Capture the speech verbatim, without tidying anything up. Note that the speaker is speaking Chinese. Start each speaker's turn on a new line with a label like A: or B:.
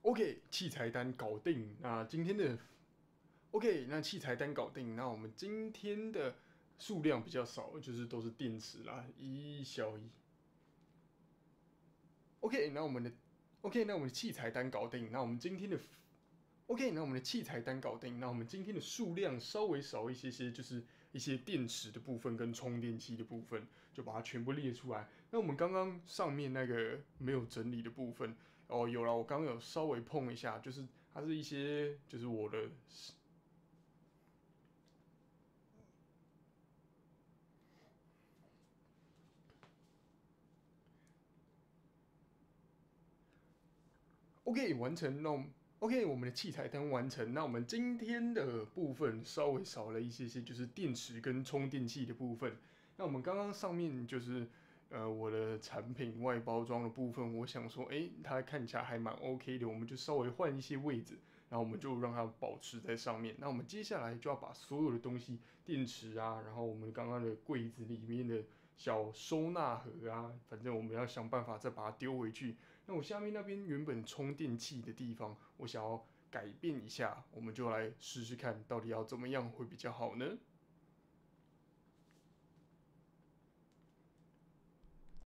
A: OK， 器材单搞定。那今天的 OK， 那器材单搞定。那我们今天的数量比较少，就是都是电池啦，一小一。OK， 那我们的 OK， 那我们的器材单搞定。那我们今天的 OK， 那我们的器材单搞定。那我们今天的数量稍微少一些些，就是一些电池的部分跟充电器的部分，就把它全部列出来。那我们刚刚上面那个没有整理的部分，哦，有了，我刚刚有稍微碰一下，就是它是一些，就是我的。OK， 完成。那我们 OK， 我们的器材单完成。那我们今天的部分稍微少了一些些，就是电池跟充电器的部分。那我们刚刚上面就是呃我的产品外包装的部分，我想说，哎，它看起来还蛮 OK 的，我们就稍微换一些位置，然后我们就让它保持在上面。那我们接下来就要把所有的东西，电池啊，然后我们刚刚的柜子里面的小收纳盒啊，反正我们要想办法再把它丢回去。那我下面那边原本充电器的地方，我想要改变一下，我们就来试试看，到底要怎么样会比较好呢？